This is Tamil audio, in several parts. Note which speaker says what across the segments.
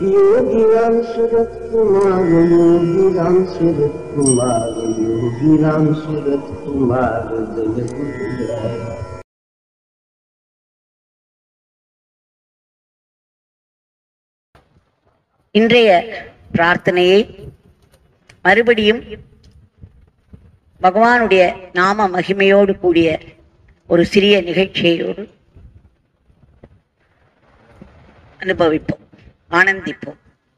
Speaker 1: योगीराम सूरत कुमार, योगीराम सूरत कुमार, योगीराम सूरत कुमार जय गुरुराय।
Speaker 2: இன்றைய பிரார்த்தனையை மறுபடியும் பகவானுடைய நாம மகிமையோடு கூடிய ஒரு சிறிய நிகழ்ச்சியோடு அனுபவிப்போம், ஆனந்திப்போம்.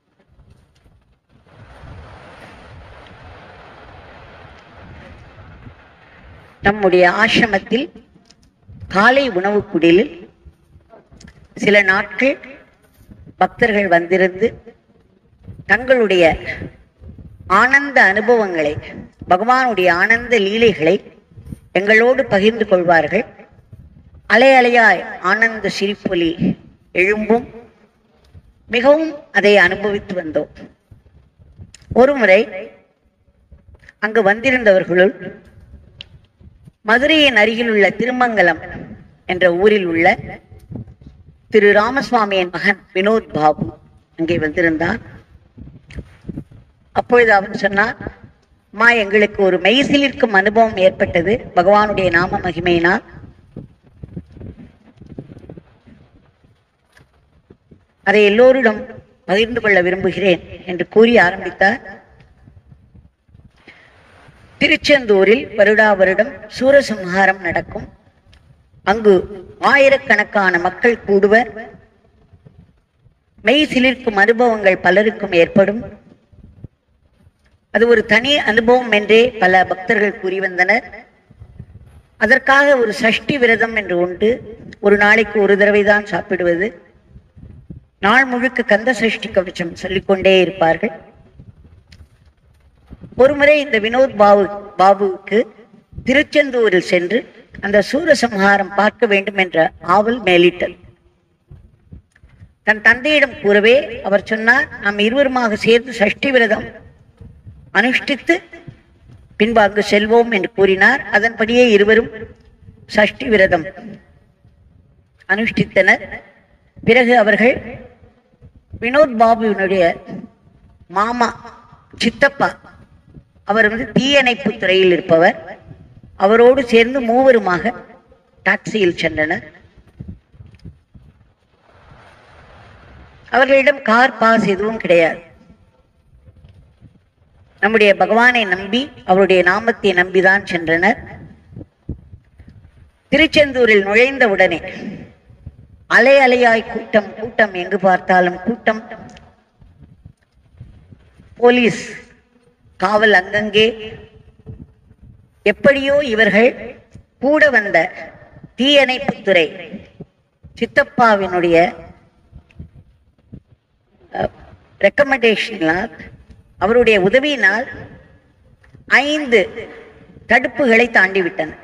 Speaker 2: நம்முடைய ஆசிரமத்தில் காலை உணவு குடிலில் சில நாட்கள் பக்தர்கள் வந்திருந்து தங்களுடைய ஆனந்த அனுபவங்களை, பகவானுடைய ஆனந்த லீலைகளை எங்களோடு பகிர்ந்து கொள்வார்கள். அலை அலையாய் ஆனந்த சிரிப்பொலி எழும்பும். மிகவும் அதை அனுபவித்து வந்தோம். ஒருமுறை அங்கு வந்திருந்தவர்களுள் மதுரையின் அருகில் உள்ள திருமங்கலம் என்ற ஊரில் உள்ள திரு ராமசுவாமியின் மகன் வினோத் பாபு அங்கே வந்திருந்தான். அப்பொழுது அவன் சொன்னார், அம்மா, எங்களுக்கு ஒரு மெய்சிலிருக்கும் அனுபவம் ஏற்பட்டது பகவானுடைய நாம மகிமையினால். அதை எல்லோரிடம் பகிர்ந்து கொள்ள விரும்புகிறேன் என்று கூறி ஆரம்பித்தார். திருச்செந்தூரில் வருடா வருடம் சூரசம்ஹாரம் நடக்கும். அங்கு ஆயிரக்கணக்கான மக்கள் கூடுவர். மெய் சிலிர்க்கும் அனுபவங்கள் பலருக்கும் ஏற்படும். அது ஒரு தனி அனுபவம் என்றே பல பக்தர்கள் கூறி வந்தனர். அதற்காக ஒரு சஷ்டி விரதம் என்று உண்டு. ஒரு நாளைக்கு ஒரு தடவை தான் சாப்பிடுவது. நாள் முழுக்க கந்த சஷ்டி கவச்சம் சொல்லிக்கொண்டே இருப்பார்கள். ஒருமுறை இந்த வினோத் பாபுவுக்கு திருச்செந்தூரில் சென்று அந்த சூரசம்ஹாரம் பார்க்க வேண்டும் என்ற ஆவல் மேலிட்டது. தன் தந்தையிடம் கூறவே அவர் சொன்னார், நாம் இருவருமாக சேர்ந்து சஷ்டி விரதம் அனுஷ்டித்து பின்பு அங்கு செல்வோம் என்று கூறினார். அதன்படியே இருவரும் சஷ்டி விரதம் அனுஷ்டித்தனர். பிறகு அவர்கள் வினோத் பாபுவினுடைய மாமா சித்தப்பா, அவர் தீயணைப்பு துறையில் இருப்பவர், அவரோடு சேர்ந்து மூவருமாக டாக்ஸியில் சென்றனர். அவர்களிடம் கார் பாஸ் எதுவும் கிடையாது. நம்முடைய பகவானை நம்பி, அவருடைய நாமத்தை நம்பிதான் சென்றனர். திருச்செந்தூரில் நுழைந்த உடனே அலை அலையாய் கூட்டம், கூட்டம், எங்கு பார்த்தாலும் கூட்டம். போலீஸ் காவல் அங்கங்கே. எப்படியோ இவர்கள் கூட வந்த தீயணைப்புத்துறை சித்தப்பாவினுடைய ரெக்கமெண்டேஷனால், அவருடைய உதவியினால் 5 தடுப்புகளை தாண்டிவிட்டனர்.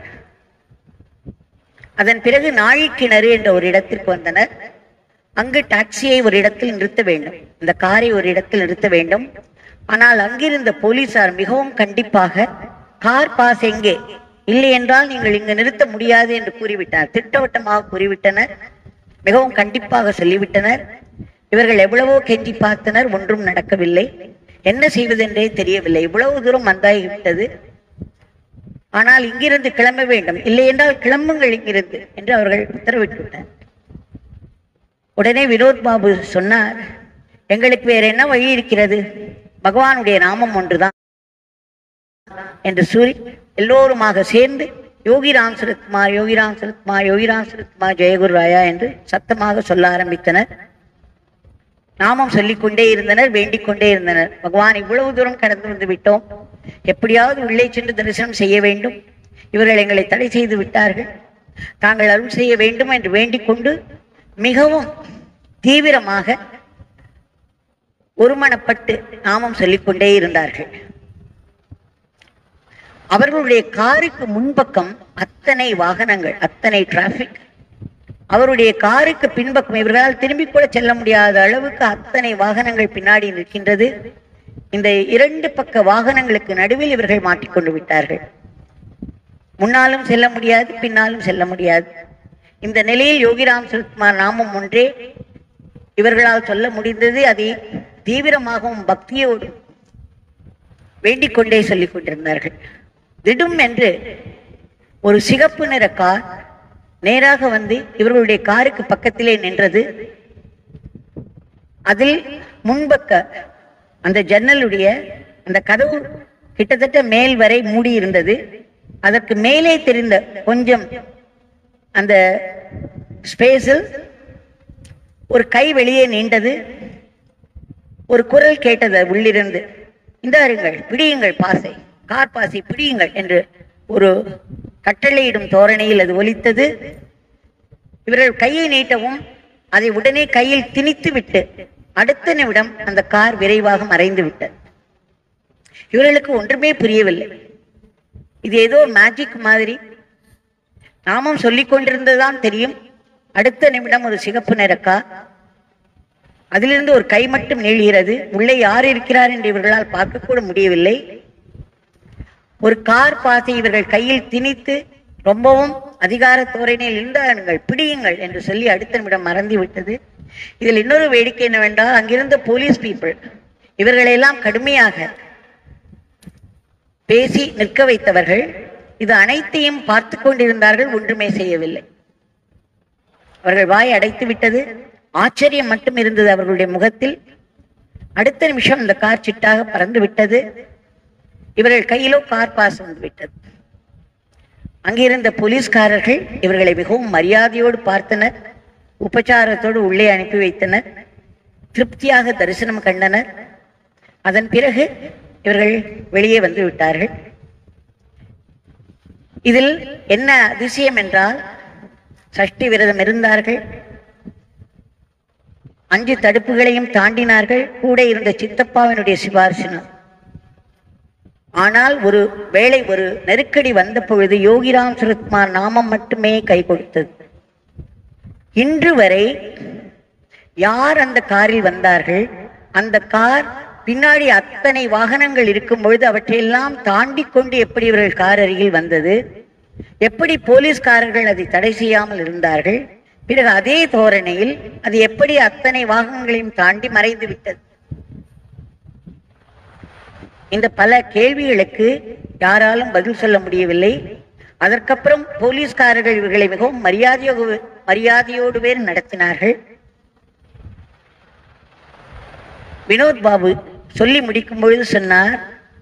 Speaker 2: அதன் பிறகு நாழிக்கிணறு என்ற ஒரு இடத்திற்கு வந்தனர். அங்கு டாக்ஸியை ஒரு இடத்தில் நிறுத்த வேண்டும், இந்த காரை ஒரு இடத்தில் நிறுத்த வேண்டும். ஆனால் அங்கிருந்த போலீசார் மிகவும் கண்டிப்பாக, கார் பாஸ் எங்கே, இல்லை என்றால் நீங்கள் இங்கு நிறுத்த முடியாது என்று கூறிவிட்டார். திட்டவட்டமாக கூறிவிட்டனர். மிகவும் கண்டிப்பாக சொல்லிவிட்டனர். இவர்கள் எவ்வளவோ கெஞ்சி பார்த்தனர், ஒன்றும் நடக்கவில்லை. என்ன செய்வதென்றே தெரியவில்லை. இவ்வளவு தூரம் வந்தாகிவிட்டது. ஆனால் இங்கிருந்து கிளம்ப வேண்டும், இல்லை என்றால் கிளம்புங்கள் இங்கிருந்து என்று அவர்கள் உத்தரவிட்டு விட்டார். உடனே வினோத் பாபு சொன்னார், எங்களுக்கு வேற என்ன வழி இருக்கிறது, பகவானுடைய நாமம் ஒன்றுதான் என்று கூறி எல்லோருமாக சேர்ந்து யோகிராம் சரத்குமார், யோகிராம் சரத்குமார், யோகிராம் சரத்குமார் ஜெயகுரு ராயா என்று சத்தமாக சொல்ல ஆரம்பித்தனர். நாமம் சொல்லிக்கொண்டே இருந்தனர், வேண்டிக் கொண்டே இருந்தனர். பகவான், இவ்வளவு தூரம் கடந்து வந்து விட்டோம், எப்படியாவது உள்ளே சென்று தரிசனம் செய்ய வேண்டும். இவர்கள் எங்களை தடை செய்து விட்டார்கள், தாங்கள் அருள் செய்ய வேண்டும் என்று வேண்டிக் கொண்டு மிகவும் தீவிரமாக ஒருமனப்பட்டு நாமம் சொல்லிக்கொண்டே இருந்தார்கள். அவர்களுடைய காருக்கு முன்பக்கம் அத்தனை வாகனங்கள், அத்தனை டிராபிக். அவருடைய காருக்கு பின்பக்கம் இவர்களால் திரும்பி கூட செல்ல முடியாத அளவுக்கு அத்தனை வாகனங்கள் பின்னாடி நிற்கின்றது. இந்த 2 பக்க வாகனங்களுக்கு நடுவில் இவர்கள் மாட்டிக்கொண்டு விட்டார்கள். முன்னாலும் செல்ல முடியாது, பின்னாலும் செல்ல முடியாது. இந்த நிலையில் யோகிராம் சரத்குமார் நாமம் ஒன்றே இவர்களால் சொல்ல முடிந்தது. அதை தீவிரமாகவும் பக்தியோடு வேண்டிக் கொண்டே சொல்லிக் கொண்டிருந்தார்கள். திடும் என்று ஒரு சிகப்பு நிற கார் நேராக வந்து இவர்களுடைய காருக்கு பக்கத்திலே நின்றது. அதில் முன்பக்க அந்த ஜன்னலுடைய அந்த கதவு கிட்டத்தட்ட மேல் வரை மூடி இருந்தது. அதற்கு மேலே தெரிந்த கொஞ்சம் அந்த ஸ்பேஸில் ஒரு கை வெளியே நீண்டது. ஒரு குரல் கேட்டது உள்ளிருந்து, இந்தாருங்கள், பிடியுங்கள் பாசை, கார் பாசை பிடியுங்கள் என்று ஒரு கட்டளையிடும் தோரணையில் அது ஒலித்தது. இவர்கள் கையை நீட்டவும் அதை உடனே கையில் திணித்து விட்டு அடுத்த நிமிடம் அந்த கார் விரைவாக மறைந்து விட்டது. இவர்களுக்கு ஒன்றுமே புரியவில்லை. இது ஏதோ மேஜிக் மாதிரி. நாமும் சொல்லிக் கொண்டிருந்ததுதான் தெரியும். அடுத்த நிமிடம் ஒரு சிகப்பு நிற கார், அதிலிருந்து ஒரு கை மட்டும் நீள்கிறது. உள்ளே யார் இருக்கிறார் என்று இவர்களால் பார்க்க கூட முடியவில்லை. ஒரு கார் பாசை இவர்கள் கையில் திணித்து ரொம்பவும் அதிகார தோரணையில் இருந்தார்கள், பிடியுங்கள் என்று சொல்லி அடுத்த நிமிடம் மறந்து விட்டது. இதில் இன்னொரு வேடிக்கை என்னவென்றால், அங்கிருந்த போலீஸ் பீப்புள் இவர்களெல்லாம் கடுமையாக பேசி நிற்க வைத்தவர்கள் இது அனைத்தையும் பார்த்து கொண்டிருந்தார்கள், ஒன்றுமே செய்யவில்லை. அவர்கள் வாய் அடைத்து விட்டது. ஆச்சரியம் மட்டும் இருந்தது அவர்களுடைய முகத்தில். அடுத்த நிமிஷம் அந்த கார் சிட்டாக பறந்து விட்டது. இவர்கள் கையிலோ கார் பாஸ் வந்து விட்டது. அங்கிருந்த போலீஸ்காரர்கள் இவர்களை மிகவும் மரியாதையோடு பார்த்தனர். உபச்சாரத்தோடு உள்ளே அனுப்பி வைத்தனர். திருப்தியாக தரிசனம் கண்டனர். அதன் பிறகு இவர்கள் வெளியே வந்து விட்டார்கள். இதில் என்ன அதிசயம் என்றால், சஷ்டி விரதம் இருந்தார்கள், 5 தடுப்புகளையும் தாண்டினார்கள். கூட இருந்த சித்தப்பாவினுடைய சிபாரிசினார். ஆனால் ஒரு வேளை ஒரு நெருக்கடி வந்த பொழுது யோகிராம் சுரத்குமார் நாமம் மட்டுமே கை கொடுத்தது. இன்று வரை யார் அந்த காரில் வந்தார்கள், அந்த கார் பின்னாடி அத்தனை வாகனங்கள் இருக்கும் பொழுது அவற்றையெல்லாம் தாண்டி கொண்டு எப்படி இவர்கள் கார் அருகில் வந்தது, எப்படி போலீஸ்காரர்கள் அதை தடை செய்யாமல் இருந்தார்கள், பிறகு அதே தோரணையில் அது எப்படி அத்தனை வாகனங்களையும் தாண்டி மறைந்து விட்டது. இந்த பல கேள்விகளுக்கு யாராலும் பதில் சொல்ல முடியவில்லை. அதற்கப்புறம் போலீஸ்காரர்கள் இவர்களை மிகவும் மரியாதையோடு வேறு நடத்தினார்கள். வினோத் பாபு சொல்லி முடிக்கும் பொழுது சொன்னார்,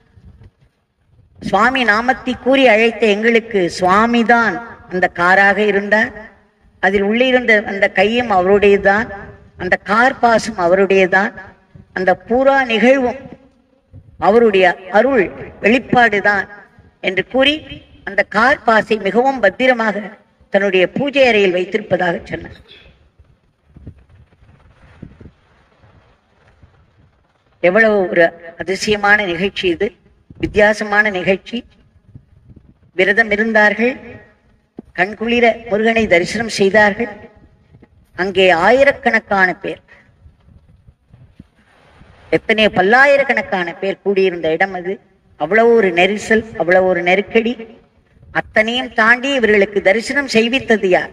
Speaker 2: சுவாமி நாமத்தை கூறி அழைத்த எங்களுக்கு சுவாமிதான் அந்த காராக இருந்தார். அதில் உள்ளே இருந்த அந்த கையும் அவருடையதான், அந்த கார் பாசும் அவருடையதான், அந்த பூரா நிகழ்வும் அவருடைய அருள் வெளிப்பாடுதான் என்று கூறி அந்த கார் பாசை மிகவும் பத்திரமாக தன்னுடைய பூஜை அறையில் வைத்திருப்பதாக சொன்னார். எவ்வளவு ஒரு அதிசயமான நிகழ்ச்சி இது, வித்தியாசமான நிகழ்ச்சி. விரதம் இருந்தார்கள், கண்குளிர முருகனை தரிசனம் செய்தார்கள். அங்கே ஆயிரக்கணக்கான பேர், எத்தனையோ பல்லாயிரக்கணக்கான பேர் கூடியிருந்த இடம் அது. அவ்வளவு ஒரு நெரிசல், அவ்வளவு ஒரு நெருக்கடி. அத்தனையும் தாண்டி இவர்களுக்கு தரிசனம் செய்வித்தது யார்?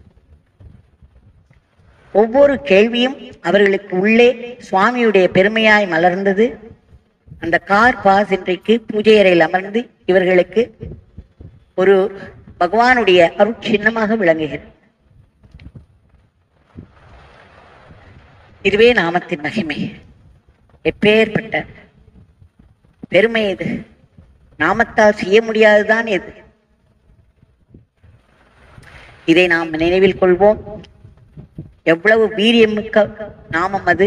Speaker 2: ஒவ்வொரு கேள்வியும் அவர்களுக்கு உள்ளே சுவாமியுடைய பெருமையாய் மலர்ந்தது. அந்த கார் பாஸ் இன்றைக்கு பூஜை அறையில் அமர்ந்து இவர்களுக்கு ஒரு பகவானுடைய அருட்சின்னமாக விளங்குகிறது. இதுவே நாமத்தின் மகிமை. எப்பேற்பட்ட பெருமை இது! நாமத்தால் செய்ய முடியாதுதான் எது? இதை நாம் நினைவில் கொள்வோம். எவ்வளவு வீரியமிக்க நாமம் அது!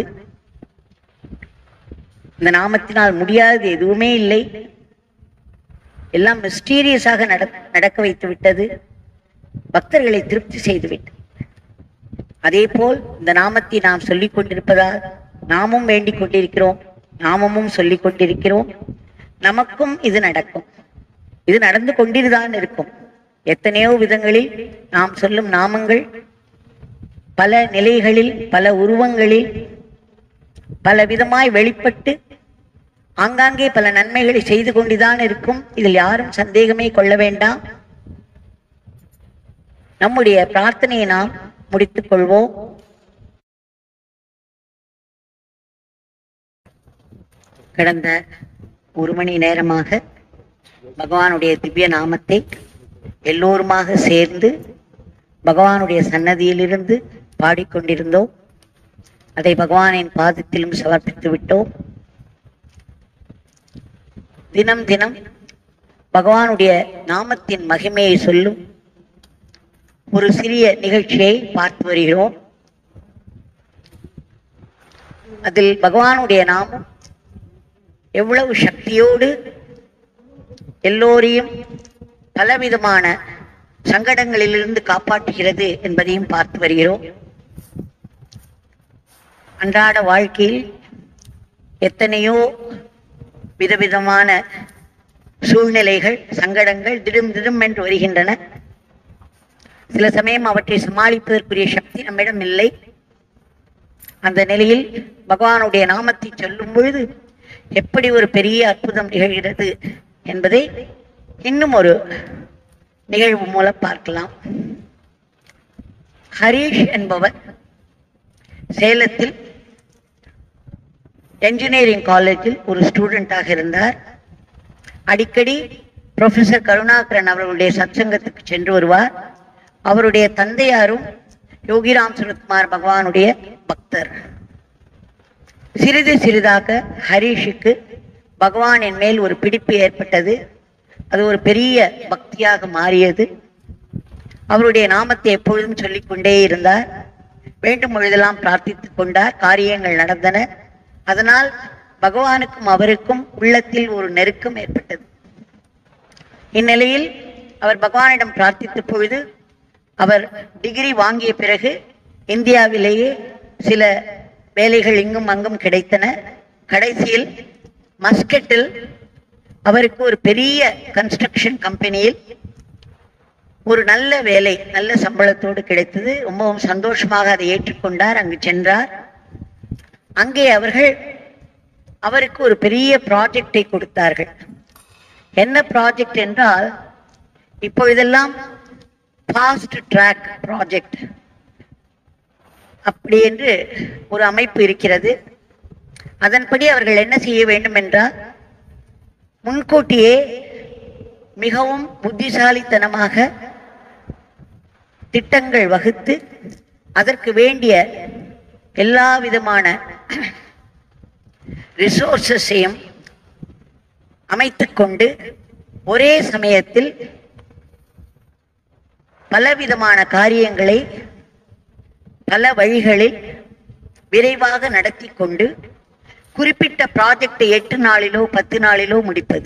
Speaker 2: இந்த நாமத்தினால் முடியாது எதுவுமே இல்லை. எல்லாம் மிஸ்டீரியஸாக நடக்க வைத்து விட்டது. பக்தர்களை திருப்தி செய்து விட்டது. அதே போல் இந்த நாமத்தை நாம் சொல்லிக் கொண்டிருப்பதால் நாமும் வேண்டிக் கொண்டிருக்கிறோம், நாமமும் சொல்லிக் கொண்டிருக்கிறோம். நமக்கும் இது நடக்கும். இது நடந்து கொண்டிருதான் இருக்கும். எத்தனையோ விதங்களில் நாம் சொல்லும் நாமங்கள் பல நிலைகளில், பல உருவங்களில், பல விதமாய் வெளிப்பட்டு ஆங்காங்கே பல நன்மைகளை செய்து கொண்டுதான் இருக்கும். இதில் யாரும் சந்தேகமே கொள்ள வேண்டாம். நம்முடைய பிரார்த்தனையை நாம் முடித்துக் கொள்வோம். கடந்த 1 மணி நேரமாக பகவானுடைய திவ்ய நாமத்தை எல்லோருமாக சேர்ந்து பகவானுடைய சன்னதியிலிருந்து பாடிக்கொண்டிருந்தோம். அதை பகவானின் பாதத்திலும் சமர்ப்பித்து விட்டோம். தினம் தினம் பகவானுடைய நாமத்தின் மகிமையை சொல்லும் ஒரு சிறிய நிகழ்ச்சியை பார்த்து வருகிறோம். அதில் பகவானுடைய நாமம் எவ்வளவு சக்தியோடு எல்லோரையும் பலவிதமான சங்கடங்களிலிருந்து காப்பாற்றுகிறது என்பதையும் பார்த்து வருகிறோம். அன்றாட வாழ்க்கையில் எத்தனையோ விதவிதமான சூழ்நிலைகள், சங்கடங்கள் திடும் என்று வருகின்றன. சில சமயம் அவற்றை சமாளிப்பதற்குரிய சக்தி நம்மிடம் இல்லை. அந்த நிலையில் பகவானுடைய நாமத்தை சொல்லும் பொழுது எப்படி ஒரு பெரிய அற்புதம் நிகழ்கிறது என்பதை இன்னும் ஒரு நிகழ்வு மூலம் பார்க்கலாம். ஹரீஷ் என்பவர் சேலத்தில் என்ஜினியரிங் காலேஜில் ஒரு ஸ்டூடெண்டாக இருந்தார். அடிக்கடி ப்ரொஃபசர் கருணாகரன் அவர்களுடைய சத்சங்கத்துக்கு சென்று வருவார். அவருடைய தந்தையாரும் யோகிராம் சுரத்குமார் பகவானுடைய பக்தர். சிறிது சிறிதாக ஹரீஷுக்கு பகவானின் மேல் ஒரு பிடிப்பு ஏற்பட்டது. அது ஒரு பெரிய பக்தியாக மாறியது. அவருடைய நாமத்தை எப்பொழுதும் சொல்லிக்கொண்டே இருந்தார். வேண்டும் பொழுதெல்லாம் பிரார்த்தித்துக் கொண்டார். காரியங்கள் நடந்தன. அதனால் பகவானுக்கும் அவருக்கும் உள்ளத்தில் ஒரு நெருக்கம் ஏற்பட்டது. இந்நிலையில் அவர் பகவானிடம் பிரார்த்தித்த பொழுது அவர் டிகிரி வாங்கிய பிறகு இந்தியாவிலேயே சில வேலைகள் இங்கும் அங்கும் கிடைத்தன. கடைசியில் மஸ்கட்டில் அவருக்கு ஒரு பெரிய கன்ஸ்ட்ரக்ஷன் கம்பெனியில் ஒரு நல்ல வேலை, நல்ல சம்பளத்தோடு கிடைத்தது. ரொம்பவும் சந்தோஷமாக அதை ஏற்றுக்கொண்டார். அங்கு சென்றார். அங்கே அவருக்கு ஒரு பெரிய ப்ராஜெக்டை கொடுத்தார்கள். என்ன ப்ராஜெக்ட் என்றால், இப்பொழுதெல்லாம் ஃபாஸ்ட் ட்ராக் ப்ராஜெக்ட் அப்படி என்று ஒரு அமைப்பு இருக்கிறது. அதன்படி அவர்கள் என்ன செய்ய வேண்டும் என்றால், முன்கூட்டியே மிகவும் புத்திசாலித்தனமாக திட்டங்கள் வகுத்து அதற்கு வேண்டிய எல்லா விதமான ரிசோர்சஸையும் அமைத்துக்கொண்டு ஒரே சமயத்தில் பலவிதமான காரியங்களை பல வழிகளில் விரைவாக நடத்தி கொண்டு குறிப்பிட்ட ப்ராஜெக்டை 8 நாளிலோ 10 நாளிலோ முடிப்பது.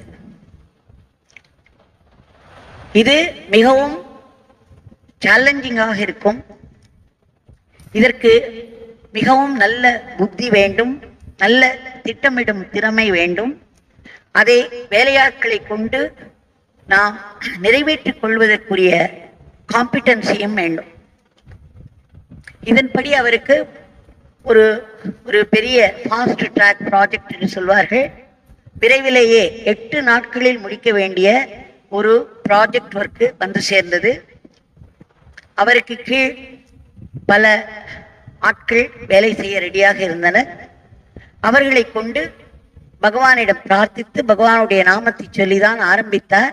Speaker 2: இது மிகவும் சேலஞ்சிங்காக இருக்கும். இதற்கு மிகவும் நல்ல புத்தி வேண்டும், நல்ல திட்டமிடும் திறமை வேண்டும். அதை வேலையாட்களை கொண்டு நாம் நிறைவேற்றிக் கொள்வதற்குரிய காம்பிடன்சியும் வேண்டும். இதன்படி அவருக்கு ஒரு பெரிய ஃபாஸ்ட் ட்ராக் ப்ராஜெக்ட் என்று சொல்வார்கள். விரைவிலேயே 8 நாட்களில் முடிக்க வேண்டிய ஒரு ப்ராஜெக்ட் ஒர்க்கு வந்து சேர்ந்தது. அவருக்கு கீழ் பல ஆட்கள் வேலை செய்ய ரெடியாக இருந்தனர். அவர்களை கொண்டு பகவானிடம் பிரார்த்தித்து பகவானுடைய நாமத்தை சொல்லிதான் ஆரம்பித்தார்.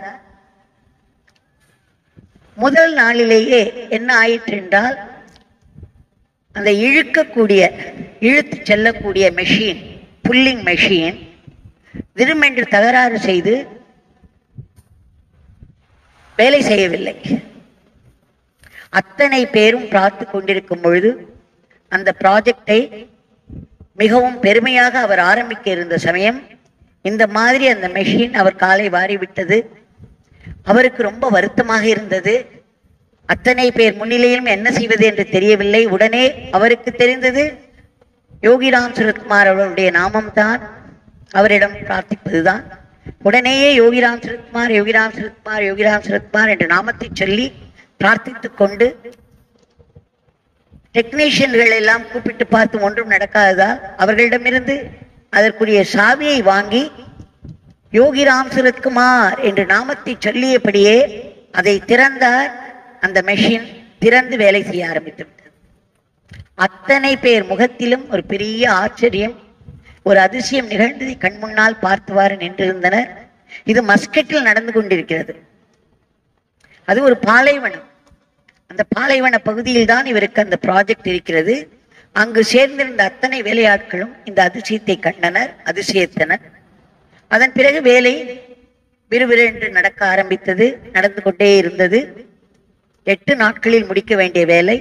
Speaker 2: முதல் நாளிலேயே என்ன ஆயிற்று என்றால், அந்த இழுத்து செல்லக்கூடிய மெஷின், புல்லிங் மெஷின் திடுமென்று தகராறு செய்து வேலை செய்யவில்லை. அத்தனை பேரும் பார்த்து கொண்டிருக்கும் பொழுது அந்த ப்ராஜெக்டை மிகவும் பெருமையாக அவர் ஆரம்பிக்க இருந்த சமயம் இந்த மாதிரி அந்த மெஷின் அவர் காலை வாரிவிட்டது. அவருக்கு ரொம்ப வருத்தமாக இருந்தது. அத்தனை பேர் முன்னிலையிலும் என்ன செய்வது என்று தெரியவில்லை. உடனே அவருக்கு தெரிந்தது யோகிராம் சுரத்குமார் அவருடைய நாமம்தான், அவரிடம் பிரார்த்திப்பதுதான். உடனேயே யோகிராம் சுரத்குமார், யோகிராம் சுரத்குமார், யோகிராம் சுரத்குமார் என்ற நாமத்தை சொல்லி பிரார்த்தித்துக் கொண்டு டெக்னீஷியன்கள் எல்லாம் கூப்பிட்டு பார்த்து ஒன்றும் நடக்காததால் அவர்களிடமிருந்து அதற்குரிய சாவியை வாங்கி யோகிராம் சுரத்குமார் என்று நாமத்தை சொல்லியபடியே அதை திறந்தார். அந்த மெஷின் திறந்து வேலை செய்ய ஆரம்பித்து விட்டது. அத்தனை பேர் முகத்திலும் ஒரு பெரிய ஆச்சரியம். ஒரு அதிசயம் நிகழ்ந்ததை கண் முன்னால் பார்த்துவாறு நின்றிருந்தனர். இது மஸ்கட்டில் நடந்து கொண்டிருக்கிறது. அது ஒரு பாலைவனம். அந்த பாலைவன பகுதியில் தான் இவருக்கு அந்த ப்ராஜெக்ட் இருக்கிறது. அங்கு சேர்ந்திருந்த அத்தனை வேலையாட்களும் இந்த அதிசயத்தை கண்டனர், அதிசயத்தனர். அதன் பிறகு வேலை விறுவிறு நடக்க ஆரம்பித்தது. நடந்து கொண்டே இருந்தது. 8 நாட்களில் முடிக்க வேண்டிய வேலை.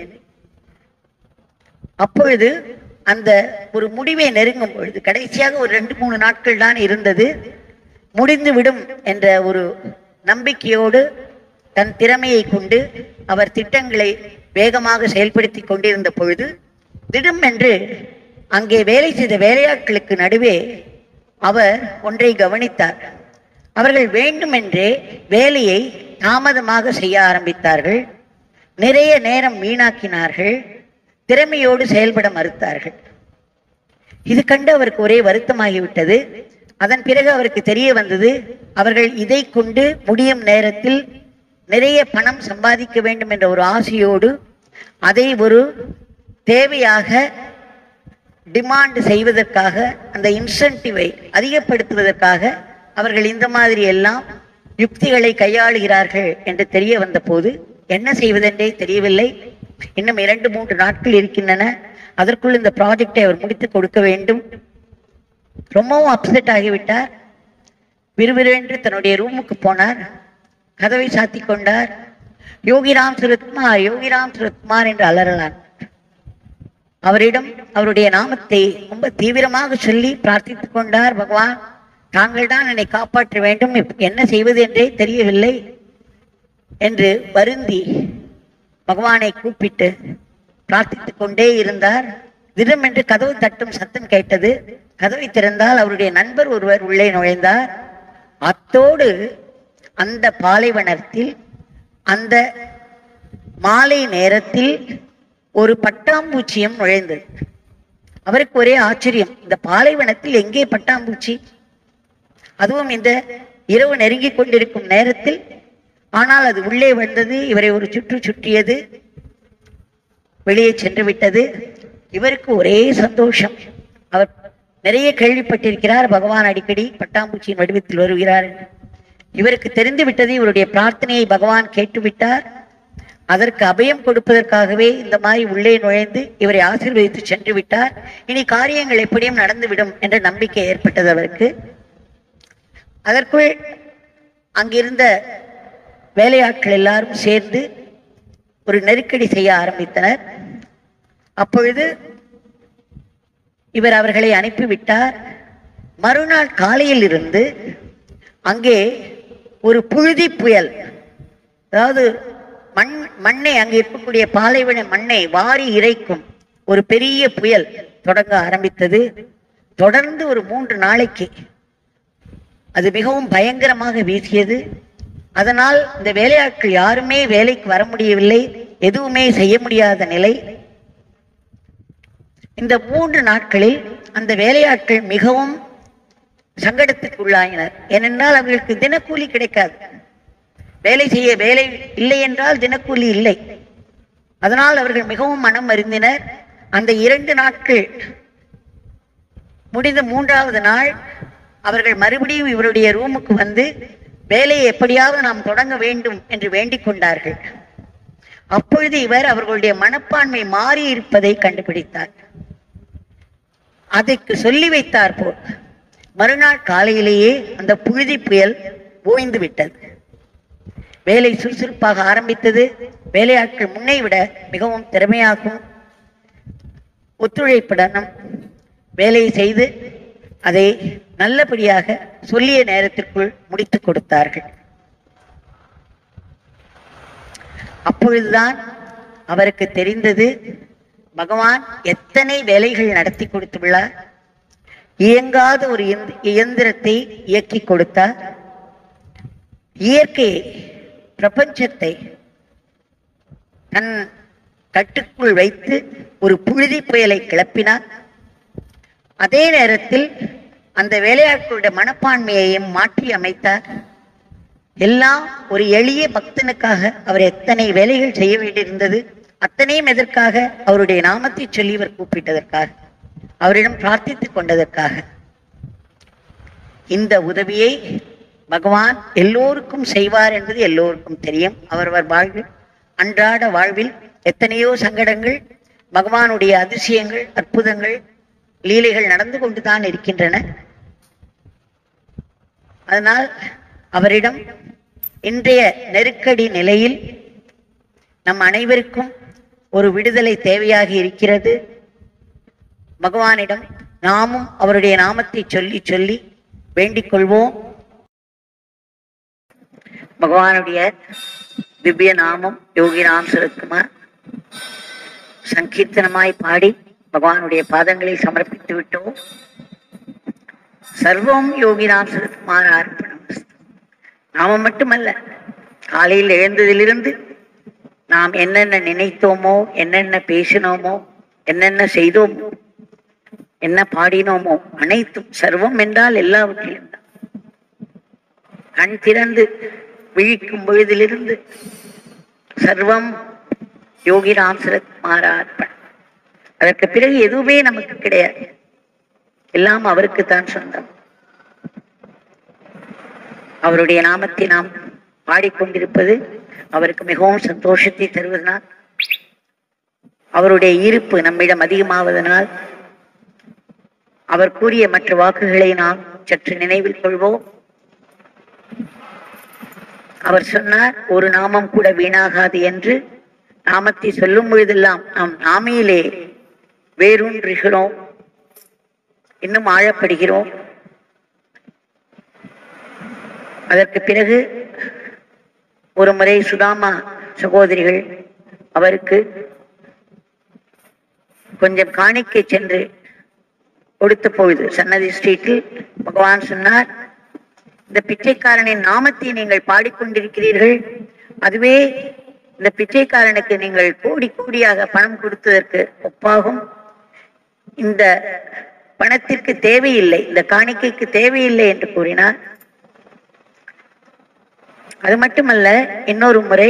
Speaker 2: அப்பொழுது அந்த ஒரு முடிவை நெருங்கும் பொழுது, கடைசியாக ஒரு 2-3 நாட்கள் தான் இருந்தது, முடிந்து விடும் என்ற ஒரு நம்பிக்கையோடு தன் திறமையை கொண்டு அவர் திட்டங்களை வேகமாக செயல்படுத்தி கொண்டிருந்த பொழுது திடும் என்று அங்கே வேலை செய்த வேலையாட்களுக்கு நடுவே அவர் ஒன்றை கவனித்தார். அவர்கள் வேண்டுமென்றே வேலையை தாமதமாக செய்ய ஆரம்பித்தார்கள். நிறைய நேரம் வீணாக்கினார்கள். திறமையோடு செயல்பட மறுத்தார்கள். இது கண்டு அவருக்கு ஒரே வருத்தமாகிவிட்டது. அதன் பிறகு அவருக்கு தெரிய வந்தது, அவர்கள் இதை கொண்டு முடியும் நேரத்தில் நிறைய பணம் சம்பாதிக்க வேண்டும் என்ற ஒரு ஆசையோடு அதை ஒரு தேவையாக டிமாண்ட் செய்வதற்காக, அந்த இன்சென்டிவை அதிகப்படுத்துவதற்காக அவர்கள் இந்த மாதிரி எல்லாம் யுக்திகளை கையாளுகிறார்கள் என்று தெரிய வந்த போது என்ன செய்வதென்றே தெரியவில்லை. இன்னும் 2-3 நாட்கள் இருக்கின்றன. அதற்குள் இந்த ப்ராஜெக்டை அவர் முடித்து கொடுக்க வேண்டும். ரொம்பவும் அப்செட் ஆகிவிட்டார். விறுவிறுவென்று தன்னுடைய ரூமுக்கு போனார். கதவை சாத்தி கொண்டார். யோகிராம் சுரத்குமார், யோகிராம் சுரத்குமார் என்று அலறலான். அவரிடம் அவருடைய நாமத்தை ரொம்ப தீவிரமாக சொல்லி பிரார்த்தித்துக் கொண்டார். பகவான், தாங்கள் தான் என்னை காப்பாற்ற வேண்டும், என்ன செய்வது என்றே தெரியவில்லை என்று வருந்தி பகவானை கூப்பிட்டு பிரார்த்தித்துக் கொண்டே இருந்தார். திடமென்று கதவு தட்டும் சத்தம் கேட்டது. கதவை திறந்தால் அவருடைய நண்பர் ஒருவர் உள்ளே நுழைந்தார். அத்தோடு அந்த பாலைவனத்தில் அந்த மாலை நேரத்தில் ஒரு பட்டாம்பூச்சியும் நுழைந்தது. அவருக்கு ஒரே ஆச்சரியம், இந்த பாலைவனத்தில் எங்கே பட்டாம்பூச்சி, அதுவும் இந்த இரவு நெருங்கிக் கொண்டிருக்கும் நேரத்தில். ஆனால் அது உள்ளே வந்தது. இவரை ஒரு சுற்று சுற்றியது, வெளியே சென்று விட்டது. இவருக்கு ஒரே சந்தோஷம். அவர் நிறைய கேள்விப்பட்டிருக்கிறார், பகவான் அடிக்கடி பட்டாம்பூச்சியின் வடிவத்தில் வருகிறார். இவருக்கு தெரிந்து விட்டது, இவருடைய பிரார்த்தனையை பகவான் கேட்டுவிட்டார். அதற்கு அபயம் கொடுப்பதற்காகவே இந்த மாதிரி உள்ளே நுழைந்து இவரை ஆசீர்வதித்து சென்று விட்டார். இனி காரியங்கள் எப்படியும் நடந்துவிடும் என்ற நம்பிக்கை ஏற்பட்டது அவருக்கு. அதற்குள் அங்கிருந்த வேலையாட்கள் எல்லாரும் சேர்ந்து ஒரு நெருக்கடி செய்ய ஆரம்பித்தனர். அப்பொழுது இவர் அவர்களை அனுப்பிவிட்டார். மறுநாள் காலையில் இருந்து அங்கே ஒரு புழுதி புயல், அதாவது மண்ணை, அங்கே இருக்கக்கூடிய பாலைவன மண்ணை வாரி இறைக்கும் ஒரு பெரிய புயல் தொடங்க ஆரம்பித்தது. தொடர்ந்து ஒரு 3 நாளைக்கு அது மிகவும் பயங்கரமாக வீசியது. அதனால் இந்த வேலையாட்கள் யாருமே வேலைக்கு வர முடியவில்லை, எதுவுமே செய்ய முடியாத நிலை. இந்த 3 நாட்களில் அந்த வேலையாட்கள் மிகவும் சங்கடத்துக்கு உள்ளாயினர். ஏனென்றால் அவர்களுக்கு தினக்கூலி கிடைக்காது. வேலை செய்ய வேலை இல்லை என்றால் தினக்கூலி இல்லை. அதனால் அவர்கள் மிகவும் மனம் வருந்தினர். அந்த 2 நாட்கள் முடிந்த 3வது நாள் அவர்கள் மறுபடியும் இவருடைய ரூமுக்கு வந்து வேலையை எப்படியாவது நாம் தொடங்க வேண்டும் என்று வேண்டிக் கொண்டார்கள். அப்பொழுது இவர் அவர்களுடைய மனப்பான்மை மாறி இருப்பதை கண்டுபிடித்தார். அதற்கு சொல்லி வைத்தார் போல் மறுநாள் காலையிலேயே அந்த புழுதி புயல் ஓய்ந்து விட்டது. வேலை சுறுசுறுப்பாக ஆரம்பித்தது. வேலையாட்கள் முன்னை விட மிகவும் திறமையாகவும் ஒத்துழைப்புடனும் வேலையை செய்து அதை நல்லபடியாக சொல்லிய நேரத்திற்குள் முடித்துக் கொடுத்தார்கள். அப்பொழுதுதான் அவருக்கு தெரிந்தது, பகவான் எத்தனை வேலைகள் நடத்தி கொடுத்துள்ளார். இயங்காத ஒரு இயந்திரத்தை இயக்கி கொடுத்தார். இயற்கையை, பிரபஞ்சத்தை தன் கட்டுக்குள் வைத்து ஒரு புழுதி புயலை கிளப்பினார். அதே நேரத்தில் அந்த வேலையாட்களுடைய மனப்பான்மையையும் மாற்றி அமைத்தார். எல்லாம் ஒரு எளிய பக்தனுக்காக அவர் எத்தனை வேலைகள் செய்ய வேண்டியிருந்தது. அத்தனையும் எதற்காக? அவருடைய நாமத்தை சொல்லி இவர் கூப்பிட்டதற்காக. அவரிடம் பிரார்த்தித்துக் கொண்டதற்காக. இந்த உதவியை பகவான் எல்லோருக்கும் செய்வார் என்பது எல்லோருக்கும் தெரியும். அவரவர் வாழ்வில், அன்றாட வாழ்வில் எத்தனையோ சங்கடங்கள், பகவானுடைய அதிசயங்கள், அற்புதங்கள், லீலைகள் நடந்து கொண்டுதான் இருக்கின்றன. அதனால் அவரிடம் இன்றைய நெருக்கடி நிலையில் நம் அனைவருக்கும் ஒரு விடுதலை தேவையாக இருக்கிறது. பகவானிடம் நாமும் அவருடைய நாமத்தை சொல்லி சொல்லி வேண்டிக் கொள்வோம். பகவானுடைய திவ்ய நாமம் யோகிராம் சரத்குமார் சங்கீர்த்தனமாய் பாடி பகவானுடைய பாதங்களை சமர்ப்பித்து விட்டோம். சர்வம் யோகிராம் சரத்குமார் அர்ப்பணம். நாமம் மட்டுமல்ல, காலையில் எழுந்ததிலிருந்து நாம் என்னென்ன நினைத்தோமோ, என்னென்ன பேசினோமோ, என்னென்ன செய்தோமோ, என்ன பாடினோமோ அனைத்தும், சர்வம் என்றால் எல்லாவற்றிலும் தான். கண் திறந்து விழிக்கும் பொழுதிலிருந்து சர்வம் யோகிராம் சரத்குமார் அர்ப்பணம். அதற்கு பிறகு எதுவுமே நமக்கு கிடையாது, எல்லாம் அவருக்குத்தான் சொந்தம். அவருடைய நாமத்தை நாம் பாடிக்கொண்டிருப்பது அவருக்கு மிகவும் சந்தோஷத்தை தருவதனால், அவருடைய ஈர்ப்பு நம்மிடம் அதிகமாவதனால், அவர் கூறிய மற்ற வாக்குகளை நாம் சற்று நினைவில் கொள்வோம். அவர் சொன்னார், ஒரு நாமம் கூட வீணாகாது என்று. நாமத்தை சொல்லும் பொழுதெல்லாம் நாம் நாமையிலே வேரூன்றுகிறோம், இன்னும் ஆழப்படுகிறோம். அதற்கு பிறகு ஒரு முறை சுதாமா சகோதரிகள் அவருக்கு கொஞ்சம் காணிக்கை சென்று கொடுத்த பொழுது சன்னதி ஸ்ட்ரீட்டில் பகவான் சொன்னார், இந்த பிச்சைக்காரனின் நாமத்தை நீங்கள் பாடிக்கொண்டிருக்கிறீர்கள், அதுவே இந்த பிச்சைக்காரனுக்கு நீங்கள் கோடி கோடியாக பணம் கொடுத்ததற்கு ஒப்பாகும். இந்த பணத்திற்கு தேவையில்லை, இந்த காணிக்கைக்கு தேவையில்லை என்று கூறினார். அது மட்டுமல்ல, இன்னொரு முறை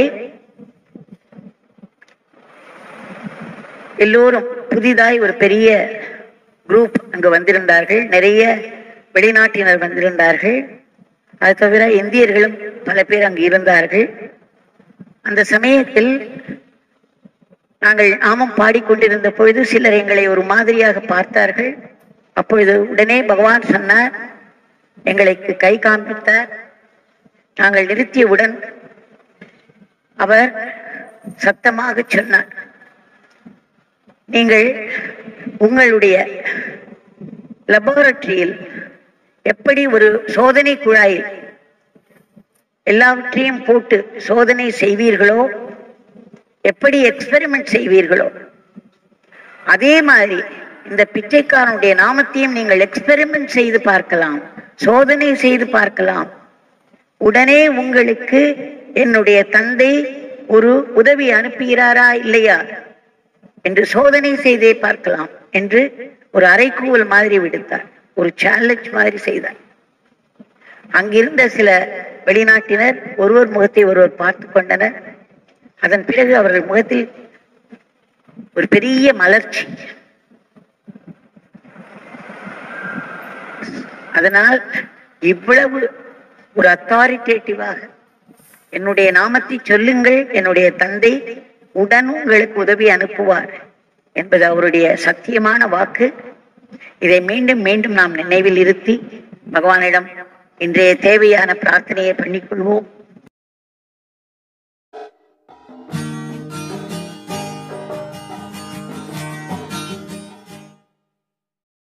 Speaker 2: எல்லோரும் புதிதாய் ஒரு பெரிய குரூப் அங்கு வந்திருந்தார்கள், நிறைய வெளிநாட்டினர் வந்திருந்தார்கள். அது தவிர இந்தியர்களும் பல பேர் அங்கு இருந்தார்கள். அந்த சமயத்தில் நாங்கள் நாமம் பாடிக்கொண்டிருந்த பொழுது சிலர் எங்களை ஒரு மாதிரியாக பார்த்தார்கள். அப்பொழுது உடனே பகவான் சொன்னார், எங்களுக்கு கை காண்பித்தார். நாங்கள் நிறுத்தியவுடன் அவர் சத்தமாக சொன்னார், நீங்கள் உங்களுடைய லெபார்டரியில் எப்படி ஒரு சோதனை குழாயில் எல்லாவற்றையும் போட்டு சோதனை செய்வீர்களோ, எப்படி எக்ஸ்பெரிமெண்ட் செய்வீர்களோ, அதே மாதிரி இந்த பிச்சைக்காரனுடைய நாமத்தையும் நீங்கள் எக்ஸ்பெரிமெண்ட் செய்து பார்க்கலாம், சோதனை செய்து பார்க்கலாம். உடனே உங்களுக்கு என்னுடைய தந்தை ஒரு உதவி அனுப்புகிறாரா இல்லையா என்று சோதனை செய்தே பார்க்கலாம் என்று ஒரு அறைகூவல் மாதிரி விடுத்தார், ஒரு சேலஞ்ச் மாதிரி செய்தார். அங்கிருந்த சில வெளிநாட்டினர் ஒருவர் முகத்தை ஒருவர் பார்த்து கொண்டனர். அதன் பிறகு அவர்கள் முகத்தில் ஒரு பெரிய மலர்ச்சி. அதனால் இவ்வளவு ஒரு அத்தாரிட்டேட்டிவாக என்னுடைய நாமத்தை சொல்லுங்கள், என்னுடைய தந்தை உடன் உங்களுக்கு உதவி அனுப்புவார் என்பது அவருடைய சத்தியமான வாக்கு. இதை மீண்டும் மீண்டும் நாம் நினைவில் இருத்தி பகவானிடம் இன்றைய தேவையான பிரார்த்தனையை பண்ணிக்கொள்வோம்.